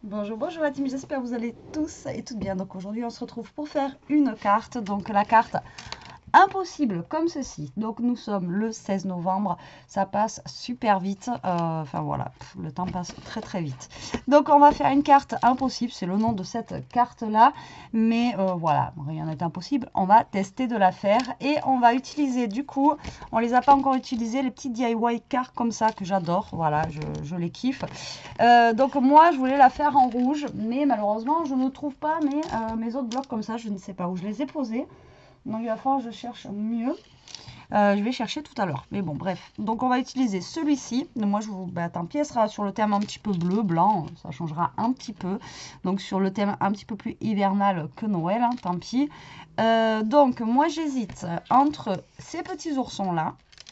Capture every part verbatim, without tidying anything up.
Bonjour, bonjour la team, j'espère que vous allez tous et toutes bien. Donc aujourd'hui on se retrouve pour faire une carte, donc la carte impossible comme ceci. Donc nous sommes le seize novembre, ça passe super vite, euh, enfin voilà, le temps passe très très vite. Donc on va faire une carte impossible, c'est le nom de cette carte là, mais euh, voilà, rien n'est impossible, on va tester de la faire et on va utiliser du coup, on les a pas encore utilisés, les petits D I Y cartes comme ça que j'adore, voilà, je, je les kiffe. Euh, donc moi je voulais la faire en rouge, mais malheureusement je ne trouve pas mes, euh, mes autres blocs comme ça, je ne sais pas où je les ai posés. Donc il va falloir que je cherche mieux. Euh, je vais chercher tout à l'heure. Mais bon, bref. Donc on va utiliser celui-ci. Moi, je vous... Bah, tant pis, elle sera sur le thème un petit peu bleu, blanc. Ça changera un petit peu. Donc sur le thème un petit peu plus hivernal que Noël. Hein, tant pis. Euh, donc moi, j'hésite entre ces petits oursons-là.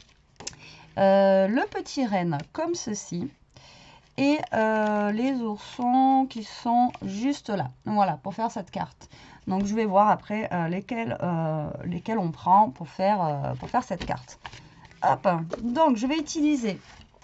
Euh, le petit renne comme ceci. Et euh, les oursons qui sont juste là. Voilà, pour faire cette carte. Donc je vais voir après euh, lesquels, euh, lesquels on prend pour faire, euh, pour faire cette carte. Hop, donc je vais utiliser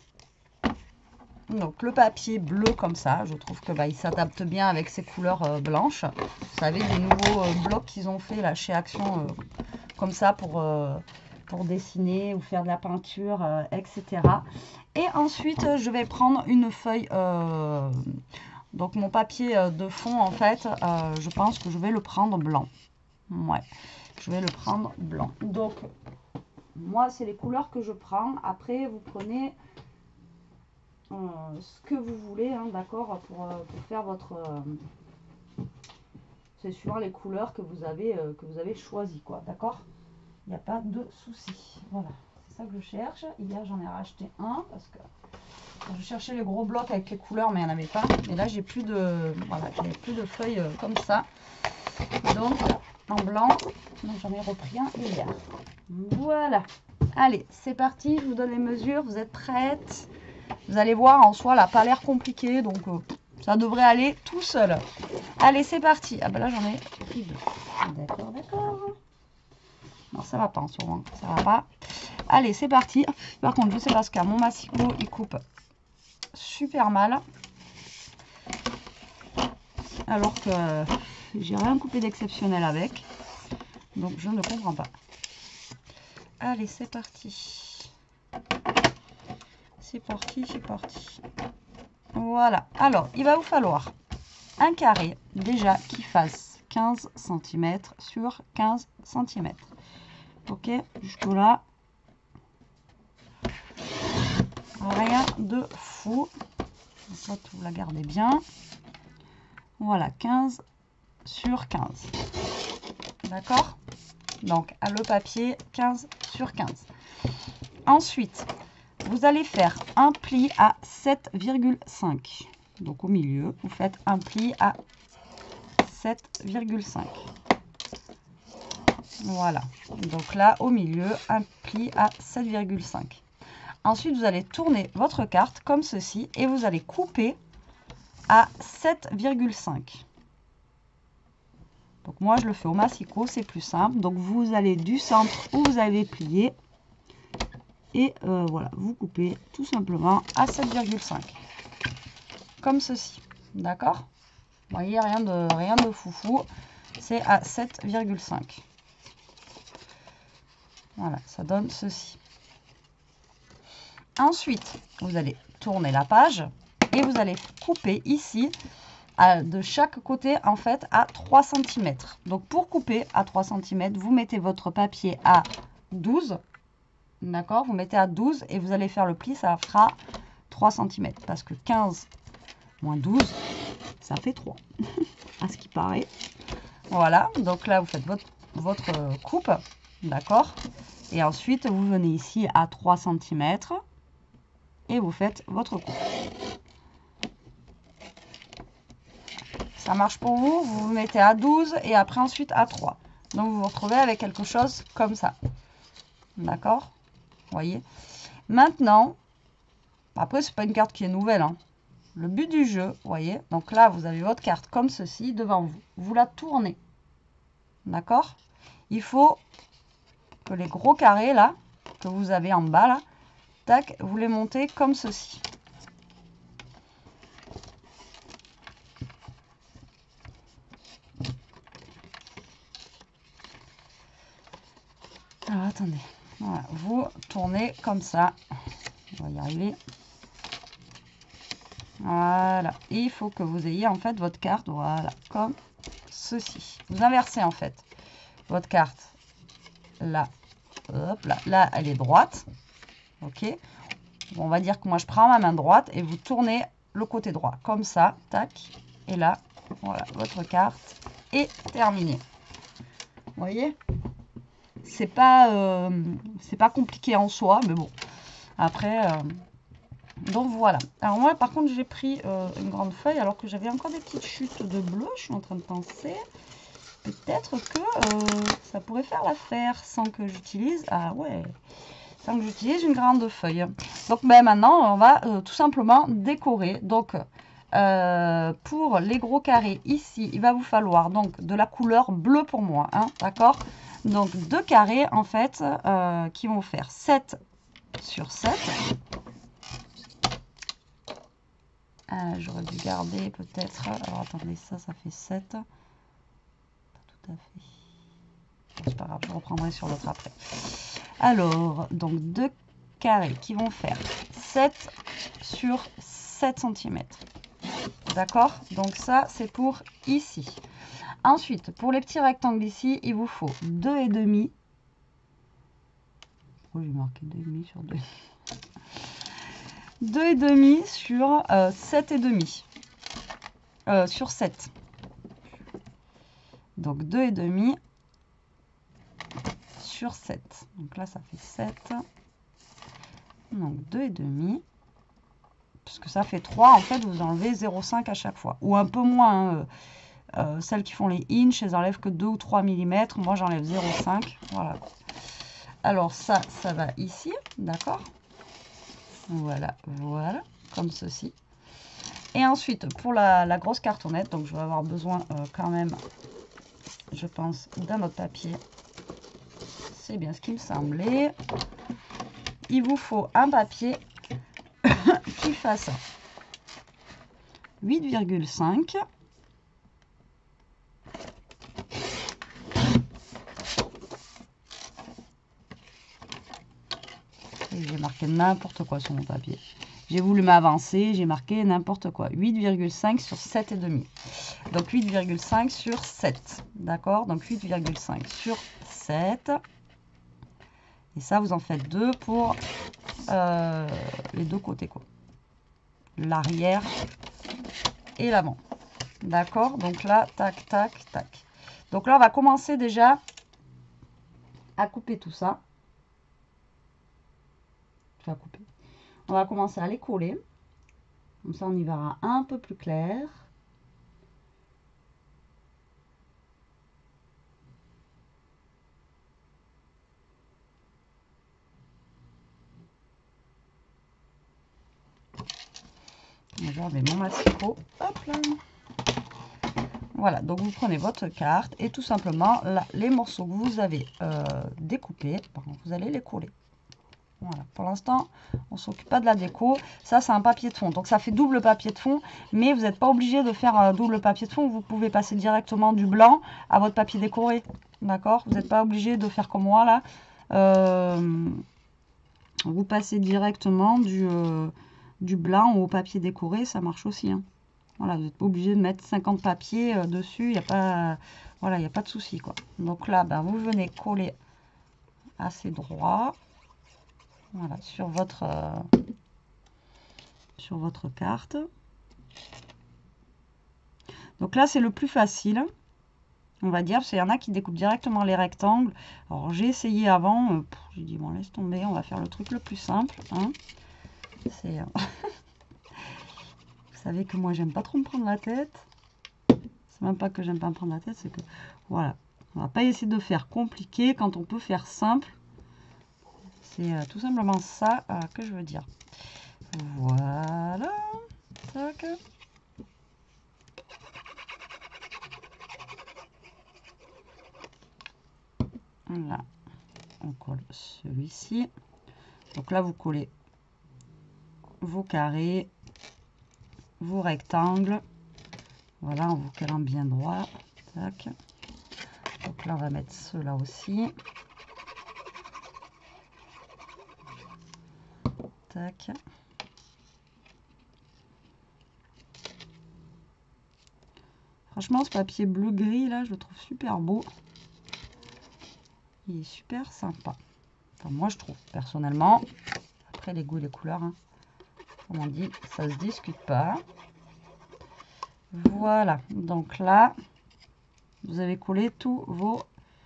donc, le papier bleu comme ça. Je trouve que bah, il s'adapte bien avec ces couleurs euh, blanches. Vous savez, les nouveaux euh, blocs qu'ils ont fait là chez Action, euh, comme ça pour, euh, pour dessiner ou faire de la peinture, euh, et cetera. Et ensuite, je vais prendre une feuille... Euh, donc mon papier de fond, en fait, euh, je pense que je vais le prendre blanc. Ouais, je vais le prendre blanc. Donc, moi, c'est les couleurs que je prends. Après, vous prenez euh, ce que vous voulez, hein, d'accord, pour, euh, pour faire votre... Euh, c'est suivant les couleurs que vous avez, euh, que vous avez choisi, quoi, d'accord? Il n'y a pas de souci. Voilà, c'est ça que je cherche. Hier, j'en ai racheté un parce que... Je cherchais les gros blocs avec les couleurs, mais il n'y en avait pas. Et là, j'ai plus de, voilà, j'ai plus de feuilles euh, comme ça. Donc, en blanc. Donc, j'en ai repris un hier. Voilà. Allez, c'est parti. Je vous donne les mesures. Vous êtes prêtes? Vous allez voir, en soi, elle n'a pas l'air compliquée. Donc, euh, ça devrait aller tout seul. Allez, c'est parti. Ah ben là, j'en ai pris deux. D'accord, d'accord. Non, ça va pas en ce moment. Ça va pas. Allez, c'est parti. Par contre, je sais pas ce qu'il y a. Mon massicot, il coupe super mal, alors que j'ai rien coupé d'exceptionnel avec, donc je ne comprends pas. Allez, c'est parti, c'est parti, c'est parti. Voilà, alors il va vous falloir un carré déjà qui fasse quinze centimètres sur quinze centimètres. Ok, jusque là, rien de fou. Donc là, vous la gardez bien. Voilà, quinze sur quinze. D'accord? Donc, à le papier, quinze sur quinze. Ensuite, vous allez faire un pli à sept virgule cinq. Donc, au milieu, vous faites un pli à sept virgule cinq. Voilà. Donc là, au milieu, un pli à sept virgule cinq. Ensuite, vous allez tourner votre carte comme ceci et vous allez couper à sept virgule cinq. Donc moi je le fais au massicot, c'est plus simple. Donc vous allez du centre où vous avez plié et euh, voilà, vous coupez tout simplement à sept virgule cinq. Comme ceci, d'accord? Vous voyez, rien de, rien de foufou, c'est à sept virgule cinq. Voilà, ça donne ceci. Ensuite, vous allez tourner la page et vous allez couper ici à, de chaque côté en fait à trois centimètres. Donc pour couper à trois centimètres, vous mettez votre papier à douze. D'accord? Vous mettez à douze et vous allez faire le pli, ça fera trois centimètres. Parce que quinze moins douze, ça fait trois. À ce qui paraît. Voilà, donc là vous faites votre, votre coupe. D'accord? Et ensuite vous venez ici à trois centimètres. Et vous faites votre coupe. Ça marche pour vous, vous vous mettez à douze et après ensuite à trois. Donc vous vous retrouvez avec quelque chose comme ça. D'accord? Vous voyez? Maintenant, après c'est pas une carte qui est nouvelle. Hein. Le but du jeu, vous voyez? Donc là vous avez votre carte comme ceci devant vous. Vous la tournez. D'accord? Il faut que les gros carrés là, que vous avez en bas là, tac, vous les montez comme ceci. Alors, attendez. Voilà, vous tournez comme ça. On va y arriver. Voilà. Et il faut que vous ayez en fait votre carte, voilà, comme ceci. Vous inversez en fait votre carte. Là, hop, là, là, elle est droite. Ok. Bon, on va dire que moi je prends ma main droite et vous tournez le côté droit. Comme ça, tac. Et là, voilà, votre carte est terminée. Vous voyez? C'est pas, euh, c'est pas compliqué en soi, mais bon. Après, euh, donc voilà. Alors moi, par contre, j'ai pris euh, une grande feuille alors que j'avais encore des petites chutes de bleu. Je suis en train de penser. Peut-être que euh, ça pourrait faire l'affaire sans que j'utilise... Ah ouais, sans que j'utilise une grande feuille. Donc ben, maintenant, on va euh, tout simplement décorer. Donc, euh, pour les gros carrés, ici, il va vous falloir donc de la couleur bleue pour moi. Hein, d'accord? Donc, deux carrés, en fait, euh, qui vont faire sept sur sept. Ah, j'aurais dû garder peut-être... Alors, attendez, ça, ça fait sept. Pas tout à fait. C'est pas grave, je reprendrai sur l'autre après. Alors, donc deux carrés qui vont faire sept sur sept centimètres. D'accord? Donc ça, c'est pour ici. Ensuite, pour les petits rectangles ici, il vous faut deux et demi. Pourquoi j'ai marqué deux et demi sur deux? deux et demi sur euh, sept et demi. Euh, sur sept. Donc deux et demi sur sept. Donc là, ça fait sept. Donc deux et demi. Puisque ça fait trois, en fait, vous enlevez zéro virgule cinq à chaque fois. Ou un peu moins. Hein. Euh, celles qui font les inch, elles enlèvent que deux ou trois millimètres. Moi, j'enlève zéro virgule cinq. Voilà. Alors ça, ça va ici. D'accord? Voilà, voilà. Comme ceci. Et ensuite, pour la, la grosse cartonnette, donc je vais avoir besoin euh, quand même, je pense, d'un autre papier. C'est bien ce qui me semblait. Il vous faut un papier qui fasse huit virgule cinq. J'ai marqué n'importe quoi sur mon papier. J'ai voulu m'avancer, j'ai marqué n'importe quoi. huit virgule cinq sur sept virgule cinq. Donc huit virgule cinq sur sept. D'accord? Donc huit virgule cinq sur sept. Et ça, vous en faites deux pour euh, les deux côtés, quoi. L'arrière et l'avant. D'accord? Donc là, tac, tac, tac. Donc là, on va commencer déjà à couper tout ça. Je vais couper. On va commencer à les coller. Comme ça, on y verra un peu plus clair. Je vais mon masticot. Hop là. Voilà, donc vous prenez votre carte et tout simplement, là, les morceaux que vous avez euh, découpés, vous allez les coller. Voilà, pour l'instant, on ne s'occupe pas de la déco. Ça, c'est un papier de fond. Donc, ça fait double papier de fond. Mais vous n'êtes pas obligé de faire un double papier de fond. Vous pouvez passer directement du blanc à votre papier décoré. D'accord? Vous n'êtes pas obligé de faire comme moi, là. Euh, vous passez directement du, euh, du blanc au papier décoré. Ça marche aussi. Hein. Voilà, vous n'êtes pas obligé de mettre cinquante papiers euh, dessus. Il n'y a pas, voilà, il n'y a pas de souci, quoi. Donc là, ben, vous venez coller assez droit. Voilà, sur votre, euh, sur votre carte. Donc là, c'est le plus facile, on va dire, parce qu'il y en a qui découpent directement les rectangles. Alors, j'ai essayé avant, euh, j'ai dit, bon, laisse tomber, on va faire le truc le plus simple. Hein. C'est, euh... Vous savez que moi, j'aime pas trop me prendre la tête. C'est même pas que j'aime pas me prendre la tête, c'est que, voilà, on va pas essayer de faire compliqué quand on peut faire simple. C'est euh, tout simplement ça euh, que je veux dire. Voilà. Tac. Là, on colle celui-ci. Donc là, vous collez vos carrés, vos rectangles. Voilà, en vous collant bien droit. Tac. Donc là, on va mettre ceux-là aussi. Tac. Franchement, ce papier bleu-gris, là, je le trouve super beau. Il est super sympa. Enfin, moi, je trouve, personnellement. Après, les goûts et les couleurs, hein, comme on dit, ça se discute pas. Voilà. Donc là, vous avez collé tous vos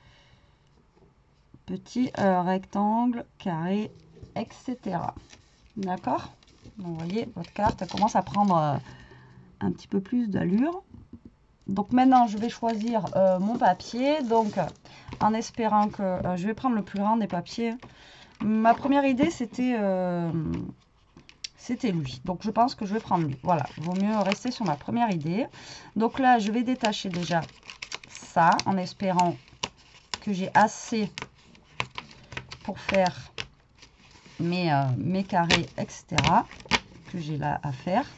petits euh, rectangles, carrés, et cetera. D'accord? Donc, vous voyez, votre carte elle commence à prendre euh, un petit peu plus d'allure. Donc maintenant, je vais choisir euh, mon papier. Donc, en espérant que... Euh, je vais prendre le plus grand des papiers. Ma première idée, c'était euh, c'était lui. Donc, je pense que je vais prendre lui. Voilà, vaut mieux rester sur ma première idée. Donc là, je vais détacher déjà ça, en espérant que j'ai assez pour faire mes, euh, mes carrés, et cetera. Que j'ai là à faire.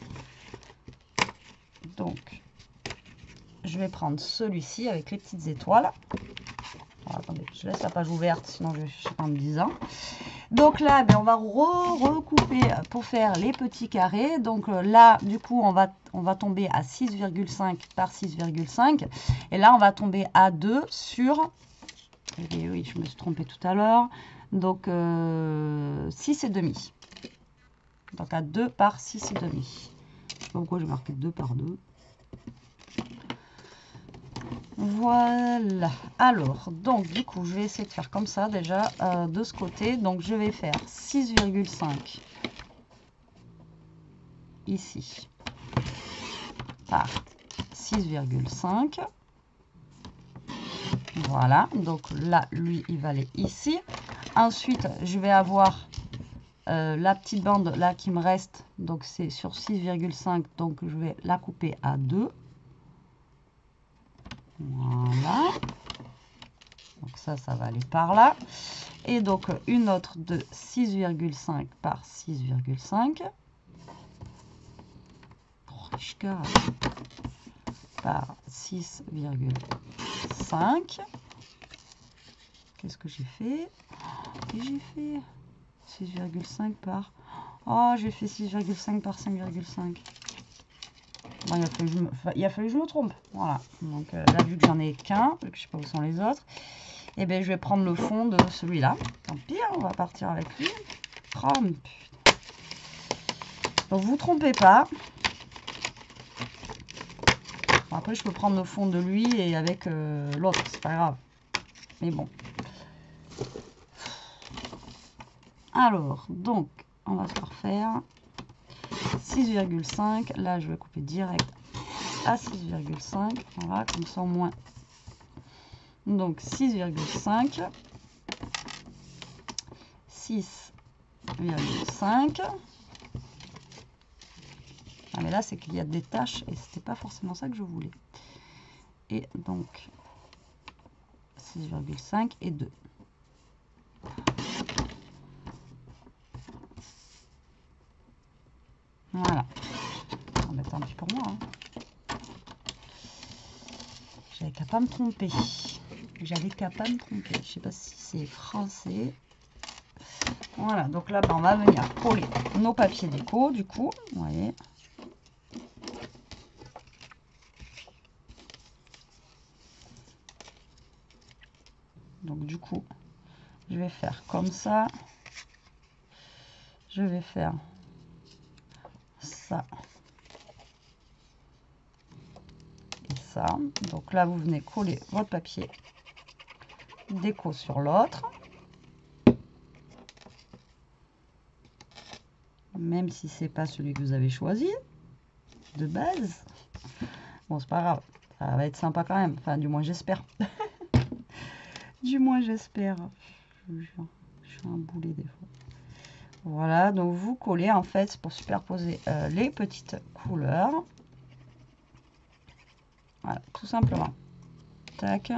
Donc, je vais prendre celui-ci avec les petites étoiles. Alors, attendez, je laisse la page ouverte, sinon je vais chercher pendant dix ans. Donc là, ben, on va re recouper pour faire les petits carrés. Donc euh, là, du coup, on va, on va tomber à six virgule cinq par six virgule cinq. Et là, on va tomber à deux sur... Et oui, je me suis trompée tout à l'heure. Donc, euh, six et demi. Donc à deux par six et demi. Je sais pas pourquoi j'ai marqué deux par deux. Voilà. Alors, donc du coup, je vais essayer de faire comme ça déjà euh, de ce côté. Donc, je vais faire six virgule cinq ici par six virgule cinq. Voilà. Donc là, lui, il va aller ici. Ensuite, je vais avoir euh, la petite bande là qui me reste. Donc, c'est sur six virgule cinq. Donc, je vais la couper à deux. Voilà. Donc ça, ça va aller par là. Et donc une autre de six virgule cinq par six virgule cinq. Par six virgule cinq. Qu'est-ce que j'ai fait? J'ai fait six virgule cinq par... Oh, j'ai fait six virgule cinq par cinq virgule cinq. Bon, il a fallu que je me, il a fallu que je me trompe. Voilà. Donc euh, là, vu que j'en ai qu'un, vu que je sais pas où sont les autres, et eh bien je vais prendre le fond de celui-là. Tant pis, on va partir avec lui. Oh, putain. Donc vous trompez pas. Bon, après, je peux prendre le fond de lui et avec euh, l'autre, c'est pas grave. Mais bon. Alors, donc, on va se refaire. six virgule cinq. Là, je vais couper direct à six virgule cinq. Voilà, comme ça au moins. Donc, six virgule cinq. six virgule cinq. Ah, mais là, c'est qu'il y a des taches et c'était pas forcément ça que je voulais. Et donc, six virgule cinq et deux. Voilà. On va tant pis pour moi. Hein. J'avais qu'à pas me tromper. J'avais qu'à pas me tromper. Je sais pas si c'est français. Voilà. Donc là, ben, on va venir coller nos papiers déco, du coup. Vous voyez. Donc du coup, je vais faire comme ça. Je vais faire ça. Et ça. Donc là, vous venez coller votre papier déco sur l'autre. Même si c'est pas celui que vous avez choisi de base. Bon, c'est pas grave. Ça va être sympa quand même. Enfin, du moins, j'espère. Du moins, j'espère. Je vous jure. Je suis un boulet des fois. Voilà. Donc, vous collez, en fait, pour superposer euh, les petites couleurs. Voilà, tout simplement. Tac.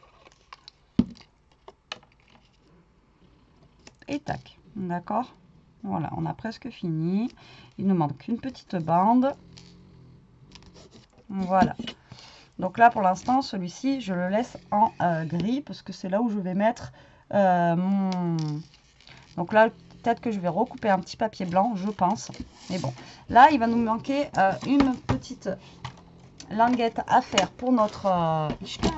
Et tac. D'accord? Voilà, on a presque fini. Il nous manque une petite bande. Voilà. Donc là, pour l'instant, celui-ci, je le laisse en euh, gris parce que c'est là où je vais mettre euh, mon... Donc là, peut-être que je vais recouper un petit papier blanc, je pense. Mais bon, là, il va nous manquer euh, une petite languette à faire pour notre... Euh,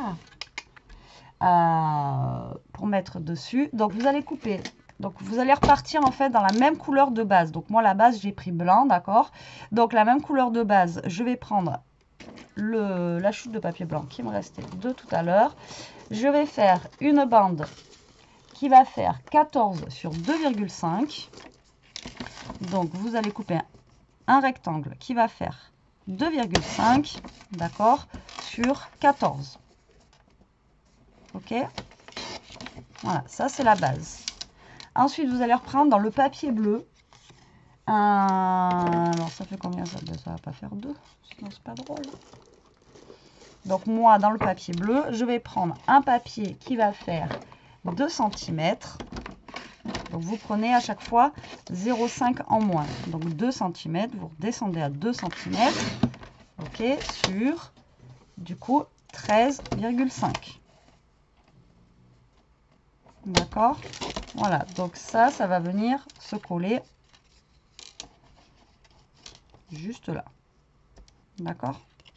euh, pour mettre dessus. Donc, vous allez couper... Donc, vous allez repartir en fait dans la même couleur de base. Donc, moi, la base, j'ai pris blanc, d'accord? Donc, la même couleur de base, je vais prendre le, la chute de papier blanc qui me restait de tout à l'heure. Je vais faire une bande qui va faire quatorze sur deux virgule cinq. Donc, vous allez couper un rectangle qui va faire deux virgule cinq, d'accord, sur quatorze. Ok? Voilà, ça, c'est la base. Ensuite, vous allez reprendre dans le papier bleu. Un... Alors, ça fait combien ça? Ça va pas faire deux, sinon c'est pas drôle. Donc, moi, dans le papier bleu, je vais prendre un papier qui va faire deux centimètres. Donc, vous prenez à chaque fois zéro virgule cinq en moins. Donc, deux centimètres, vous redescendez à deux centimètres. Ok, sur, du coup, treize virgule cinq. D'accord? Voilà, donc ça, ça va venir se coller juste là. D'accord?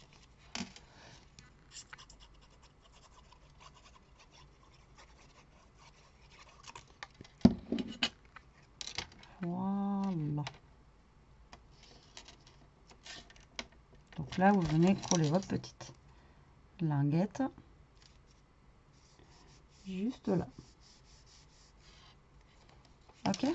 Voilà. Donc là, vous venez coller votre petite languette juste là. Ok?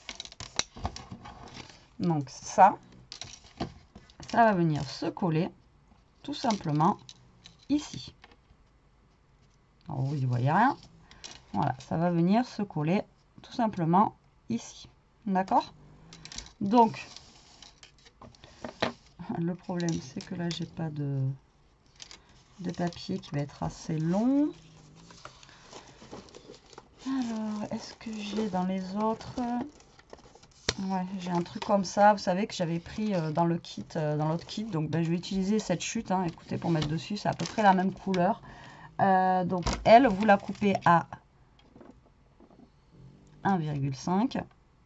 Donc ça, ça va venir se coller tout simplement ici. En haut, vous n'y voyez rien. Voilà, ça va venir se coller tout simplement ici. D'accord? Donc, le problème, c'est que là, j'ai pas de, de papier qui va être assez long. Alors, est-ce que j'ai dans les autres... Ouais, j'ai un truc comme ça, vous savez, que j'avais pris euh, dans le kit, euh, dans l'autre kit. Donc, ben, je vais utiliser cette chute, hein, écoutez, pour mettre dessus. C'est à peu près la même couleur. Euh, donc, elle, vous la coupez à un virgule cinq.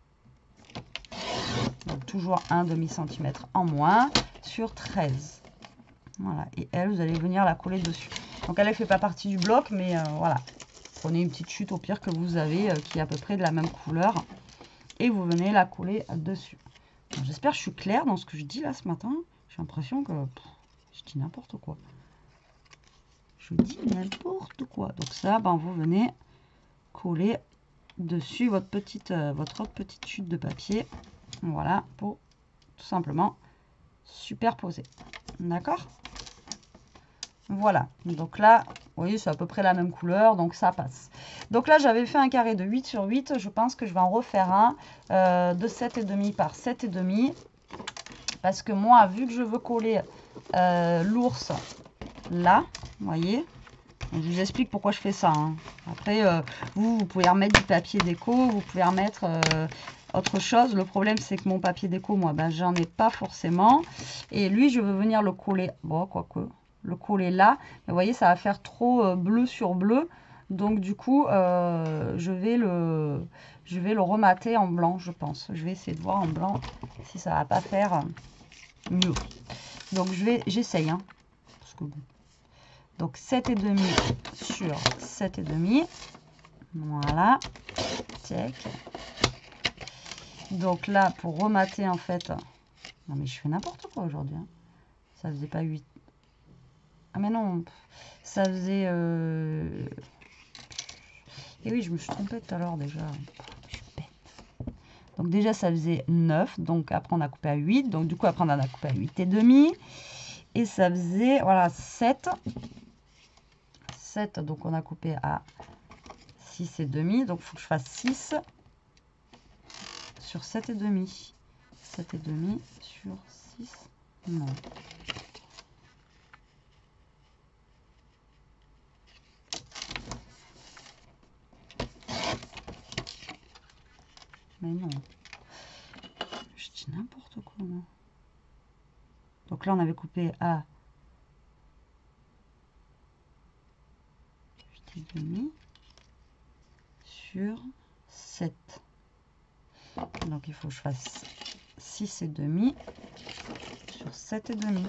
Donc, toujours un demi-centimètre en moins sur treize. Voilà, et elle, vous allez venir la coller dessus. Donc, elle ne fait pas partie du bloc, mais euh, voilà. Prenez une petite chute au pire que vous avez, euh, qui est à peu près de la même couleur. Et vous venez la coller dessus. J'espère que je suis claire dans ce que je dis là ce matin. J'ai l'impression que pff, je dis n'importe quoi. Je dis n'importe quoi. Donc ça, ben, vous venez coller dessus votre petite, euh, votre autre petite chute de papier. Voilà, pour tout simplement superposer. D'accord? Voilà. Donc là, vous voyez, c'est à peu près la même couleur, donc ça passe. Donc là, j'avais fait un carré de huit sur huit. Je pense que je vais en refaire un euh, de sept virgule cinq par sept virgule cinq. Parce que moi, vu que je veux coller euh, l'ours là, vous voyez, je vous explique pourquoi je fais ça. Hein. Après, euh, vous, vous pouvez remettre du papier déco, vous pouvez remettre euh, autre chose. Le problème, c'est que mon papier déco, moi, ben, j'en ai pas forcément. Et lui, je veux venir le coller, bon, quoique, le coller là. Mais vous voyez, ça va faire trop euh, bleu sur bleu. Donc, du coup, euh, je vais le... Je vais le remater en blanc, je pense. Je vais essayer de voir en blanc si ça va pas faire mieux. Donc, je vais, j'essaye. Hein, parce que bon. Donc, sept virgule cinq sur sept virgule cinq. Voilà. Check. Donc là, pour remater, en fait... Non, mais je fais n'importe quoi aujourd'hui. Hein. Ça faisait pas huit. Ah, mais non. Ça faisait... Euh... Et oui, je me suis trompée tout à l'heure déjà. Donc déjà, ça faisait neuf. Donc après, on a coupé à huit. Donc du coup, après, on a coupé à huit et demi. Et ça faisait, voilà, sept. sept, donc on a coupé à six et demi. Donc il faut que je fasse six sur sept et demi. sept et demi sur six. Non. Mais non. n'importe quoi, non. Donc là, on avait coupé à huit et demi sur sept. Donc il faut que je fasse six et demi sur sept et demi.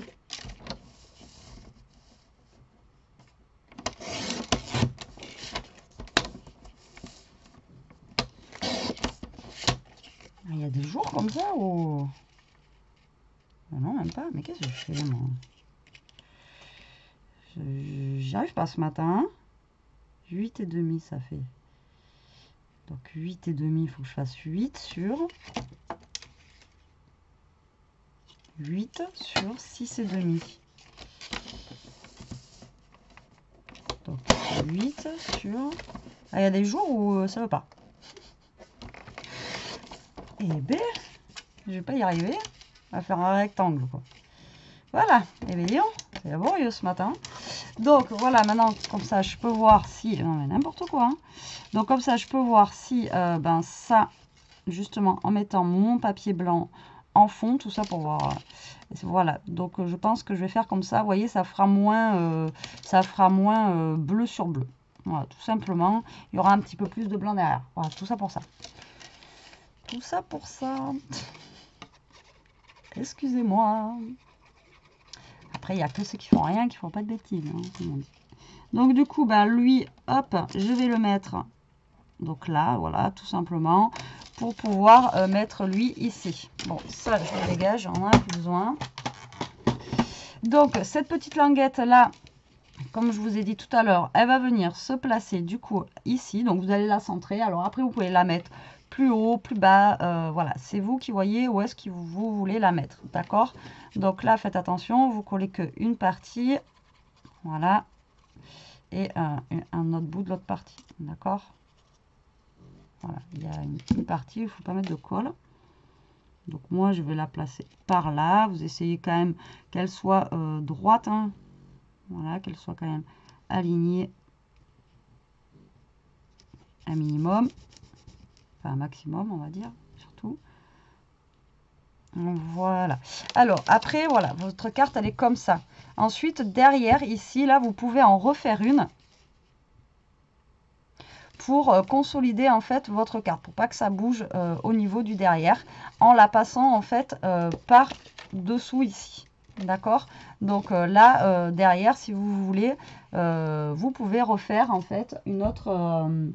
Il y a des jours comme ça où... Oh non, même pas. Mais qu'est-ce que je fais, moi? J'y arrive pas ce matin. huit et demi, ça fait. Donc huit et demi, il faut que je fasse huit sur... huit sur six et demi. Donc huit sur... Ah, il y a des jours où ça veut pas. Et B, je vais pas y arriver à faire un rectangle, quoi. Voilà, et bien, c'est laborieux ce matin. Donc voilà, maintenant comme ça je peux voir si... Non mais n'importe quoi. Hein. Donc comme ça je peux voir si euh, ben ça, justement en mettant mon papier blanc en fond, tout ça pour voir... Euh, voilà, donc je pense que je vais faire comme ça. Vous voyez, ça fera moins, euh, ça fera moins euh, bleu sur bleu. Voilà, tout simplement. Il y aura un petit peu plus de blanc derrière. Voilà, tout ça pour ça. Tout ça pour ça. Excusez-moi. Après, il n'y a que ceux qui font rien, qui font pas de bêtises. Hein, donc, du coup, bah, lui, hop, je vais le mettre. Donc là, voilà, tout simplement. Pour pouvoir euh, mettre lui ici. Bon, ça, je le dégage, j'en ai plus besoin. Donc, cette petite languette là, comme je vous ai dit tout à l'heure, elle va venir se placer du coup ici. Donc, vous allez la centrer. Alors, après, vous pouvez la mettre plus haut, plus bas, euh, voilà, c'est vous qui voyez où est-ce que vous, vous voulez la mettre, d'accord? Donc là, faites attention, vous collez que une partie, voilà, et un, un autre bout de l'autre partie, d'accord? Voilà, il y a une, une partie, il ne faut pas mettre de colle. Donc moi, je vais la placer par là, vous essayez quand même qu'elle soit euh, droite, hein. Voilà, qu'elle soit quand même alignée un minimum. Enfin, un maximum, on va dire, surtout. Voilà. Alors, après, voilà, votre carte, elle est comme ça. Ensuite, derrière, ici, là, vous pouvez en refaire une pour euh, consolider, en fait, votre carte, pour pas que ça bouge euh, au niveau du derrière, en la passant, en fait, euh, par dessous ici. D'accord? Donc, euh, là, euh, derrière, si vous voulez, euh, vous pouvez refaire, en fait, une autre... Euh,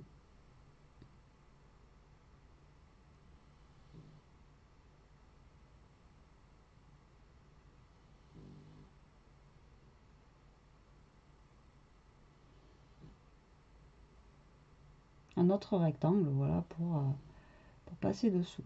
un autre rectangle, voilà, pour, euh, pour passer dessous.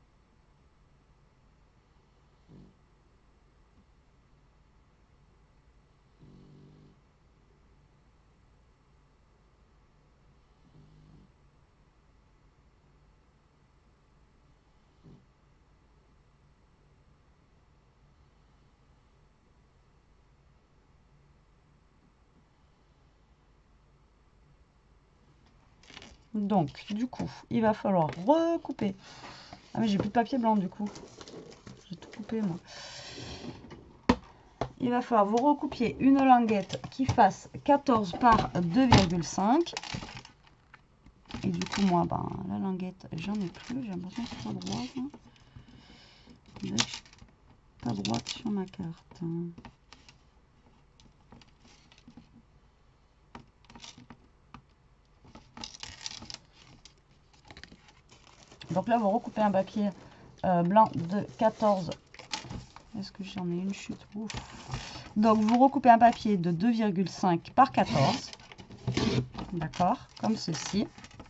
Donc, du coup, il va falloir recouper. Ah, mais j'ai plus de papier blanc, du coup. J'ai tout coupé, moi. Il va falloir vous recoupiez une languette qui fasse quatorze par deux virgule cinq. Et du coup, moi, ben, la languette, j'en ai plus. J'ai l'impression que c'est pas droite. Hein. Pas droite sur ma carte. Hein. Donc là, vous recoupez un papier euh, blanc de quatorze. Est-ce que j'en ai une chute? Ouf. Donc, vous recoupez un papier de deux virgule cinq par quatorze. D'accord? Comme ceci.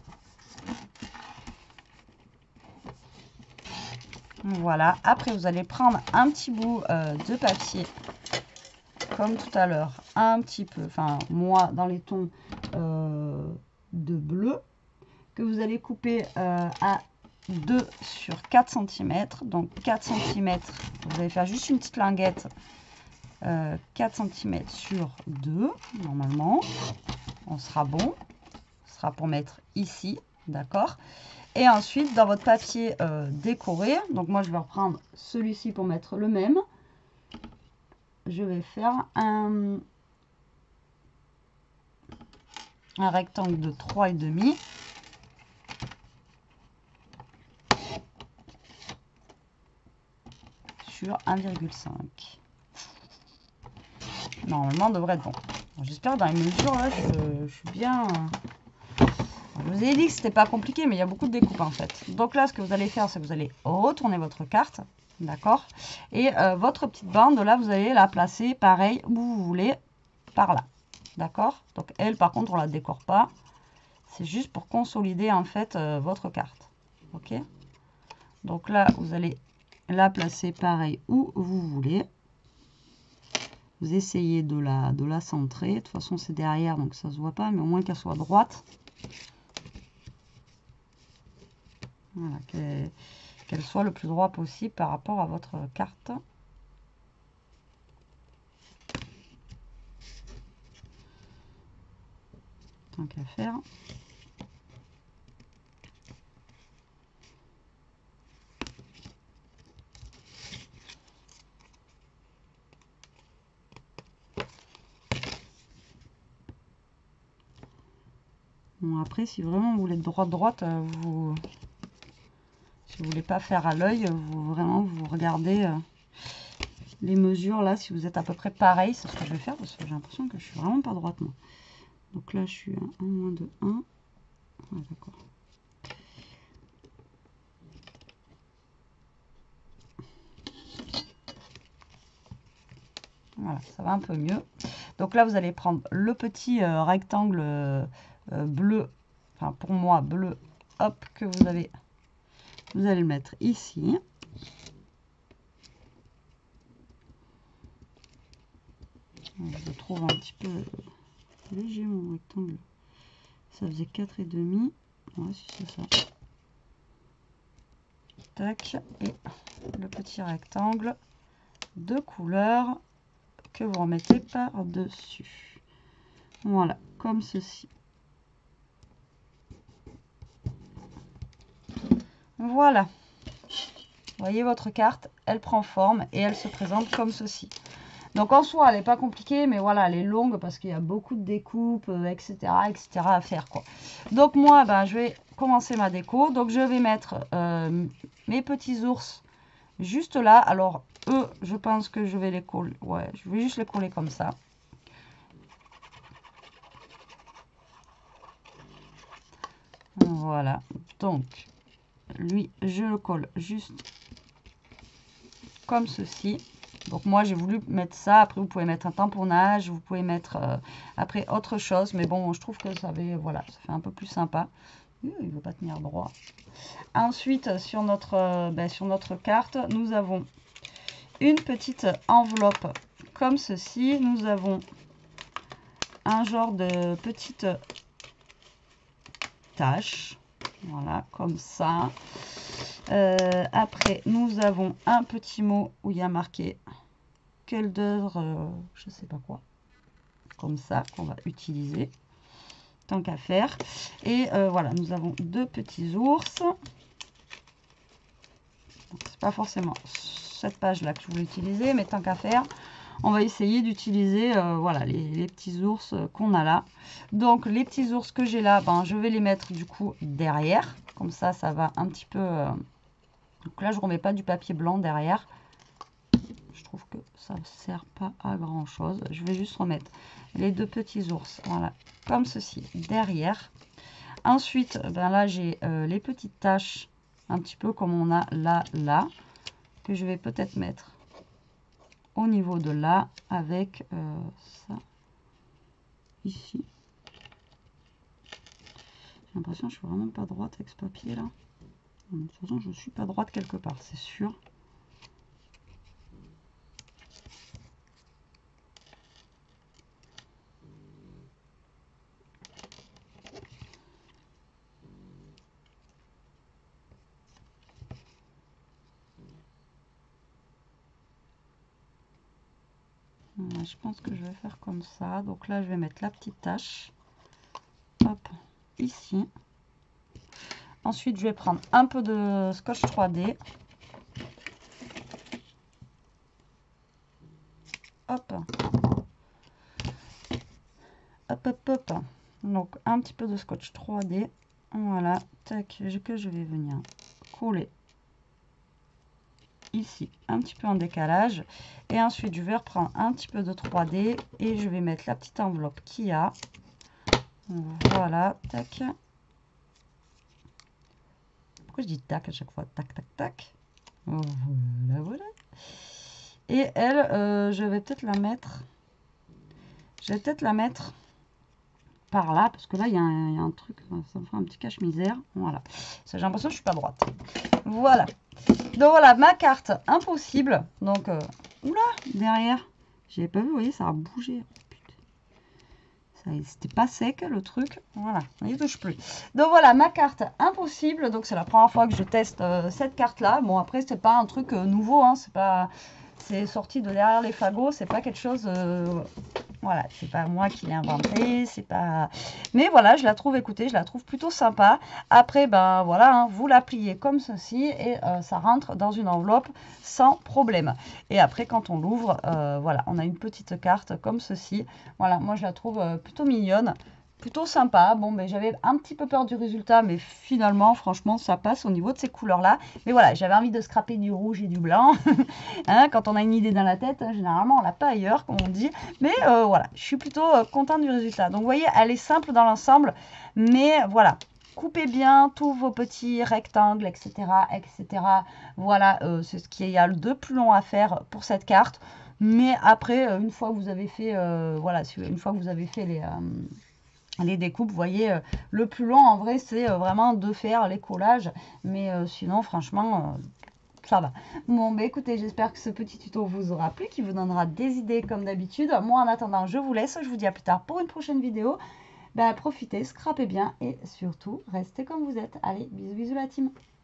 Voilà. Après, vous allez prendre un petit bout euh, de papier, comme tout à l'heure, un petit peu, enfin, moi, dans les tons euh, de bleu, que vous allez couper euh, à deux sur quatre centimètres. Donc, quatre centimètres, vous allez faire juste une petite languette. Euh, quatre centimètres sur deux, normalement. On sera bon. Ce sera pour mettre ici. D'accord? Et ensuite, dans votre papier euh, décoré, donc moi je vais reprendre celui-ci pour mettre le même. Je vais faire un, un rectangle de trois virgule cinq. Sur un virgule cinq. Normalement, on devrait être bon. J'espère que dans les mesures, là, je, je suis bien... Je vous ai dit que c'était pas compliqué, mais il y a beaucoup de découpes, en fait. Donc là, ce que vous allez faire, c'est que vous allez retourner votre carte, d'accord? Et euh, votre petite bande, là, vous allez la placer, pareil, où vous voulez, par là, d'accord? Donc elle, par contre, on la décore pas. C'est juste pour consolider, en fait, euh, votre carte, ok? Donc là, vous allez la placer, pareil, où vous voulez. Vous essayez de la, de la centrer. De toute façon, c'est derrière, donc ça ne se voit pas, mais au moins qu'elle soit droite. Voilà, qu'elle qu'elle soit le plus droit possible par rapport à votre carte. Tant qu'à faire. Bon, après, si vraiment vous voulez droite droite, vous, si vous voulez pas faire à l'œil, vous vraiment vous regardez euh, les mesures là, si vous êtes à peu près pareil, c'est ce que je vais faire parce que j'ai l'impression que je suis vraiment pas droite moi. Donc là, je suis à un moins de un. Ouais, d'accord. Voilà, ça va un peu mieux. Donc là, vous allez prendre le petit euh, rectangle euh, bleu, enfin pour moi bleu, hop, que vous avez, vous allez le mettre ici. Je le trouve un petit peu léger mon rectangle. Ça faisait quatre et demi. Ouais, si c'est ça. Tac, et le petit rectangle de couleur que vous remettez par-dessus. Voilà, comme ceci. Voilà. Vous voyez votre carte, elle prend forme et elle se présente comme ceci. Donc en soi, elle n'est pas compliquée, mais voilà, elle est longue parce qu'il y a beaucoup de découpes, euh, et cetera, et cetera à faire, quoi. Donc moi, ben, je vais commencer ma déco. Donc je vais mettre euh, mes petits ours juste là. Alors eux, je pense que je vais les coller. Ouais, je vais juste les coller comme ça. Voilà. Donc lui, je le colle juste comme ceci. Donc moi j'ai voulu mettre ça, après vous pouvez mettre un tamponnage, vous pouvez mettre euh, après autre chose, mais bon je trouve que ça fait, voilà, ça fait un peu plus sympa. Il ne veut pas tenir droit. Ensuite sur notre, euh, ben, sur notre carte, nous avons une petite enveloppe comme ceci. Nous avons un genre de petite tache, voilà, comme ça. Euh, après nous avons un petit mot où il y a marqué Kelder, euh, je sais pas quoi, comme ça, qu'on va utiliser tant qu'à faire. Et euh, voilà, nous avons deux petits ours. C'est pas forcément cette page là que je voulais utiliser, mais tant qu'à faire, on va essayer d'utiliser euh, voilà les, les petits ours qu'on a là. Donc les petits ours que j'ai là, ben je vais les mettre du coup derrière, comme ça ça va un petit peu euh... donc là je remets pas du papier blanc derrière. Je trouve que ça ne sert pas à grand chose. Je vais juste remettre les deux petits ours, voilà, comme ceci, derrière. Ensuite, ben là, j'ai euh, les petites taches, un petit peu comme on a là, là, que je vais peut-être mettre au niveau de là, avec euh, ça, ici. J'ai l'impression que je suis vraiment pas droite avec ce papier là. De toute façon, je suis pas droite quelque part, c'est sûr. Je pense que je vais faire comme ça. Donc là, je vais mettre la petite tache. Hop, ici. Ensuite, je vais prendre un peu de scotch trois D. Hop. Hop, hop, hop. Donc, un petit peu de scotch trois D. Voilà. Tac, que je vais venir coller ici, un petit peu en décalage. Et ensuite, je vais reprendre un petit peu de trois D et je vais mettre la petite enveloppe qu'il y a. Voilà, tac. Pourquoi je dis tac à chaque fois? Tac, tac, tac. Voilà, voilà. Et elle, euh, je vais peut-être la mettre... Je vais peut-être la mettre par là, parce que là, il y, y a un truc, ça me fait un petit cache-misère. Voilà. J'ai l'impression que je suis pas droite. Voilà. Donc voilà, ma carte impossible. Donc, euh, oula, derrière, j'avais pas vu, vous voyez, ça a bougé. C'était pas sec le truc, voilà, on n'y touche plus. Donc voilà, ma carte impossible. Donc c'est la première fois que je teste euh, cette carte là. Bon, après c'est pas un truc euh, nouveau, hein, c'est pas, c'est sorti de derrière les fagots, c'est pas quelque chose, euh, voilà, c'est pas moi qui l'ai inventé, c'est pas, mais voilà, je la trouve, écoutez, je la trouve plutôt sympa. Après, ben voilà, hein, vous la pliez comme ceci et euh, ça rentre dans une enveloppe sans problème. Et après, quand on l'ouvre, euh, voilà, on a une petite carte comme ceci. Voilà, moi je la trouve euh, plutôt mignonne, plutôt sympa. Bon, ben j'avais un petit peu peur du résultat, mais finalement, franchement, ça passe au niveau de ces couleurs-là. Mais voilà, j'avais envie de scraper du rouge et du blanc. Hein, quand on a une idée dans la tête, généralement, on l'a pas ailleurs, comme on dit. Mais euh, voilà, je suis plutôt euh, contente du résultat. Donc, vous voyez, elle est simple dans l'ensemble, mais voilà. Coupez bien tous vos petits rectangles, et cetera, et cetera. Voilà, euh, c'est ce qu'il y a de plus long à faire pour cette carte. Mais après, une fois que vous avez fait, euh, voilà, une fois que vous avez fait les, euh, les découpes, vous voyez, euh, le plus long en vrai, c'est euh, vraiment de faire les collages. Mais euh, sinon, franchement, euh, ça va. Bon, bah écoutez, j'espère que ce petit tuto vous aura plu, qui vous donnera des idées comme d'habitude. Moi, en attendant, je vous laisse. Je vous dis à plus tard pour une prochaine vidéo. Bah, profitez, scrapez bien et surtout, restez comme vous êtes. Allez, bisous, bisous la team.